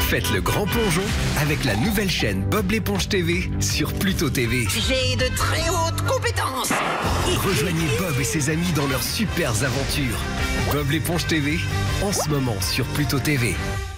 Faites le grand plongeon avec la nouvelle chaîne Bob l'éponge TV sur Pluto TV. J'ai de très hautes compétences. Rejoignez Bob et ses amis dans leurs super aventures. Bob l'éponge TV, en ce moment sur Pluto TV.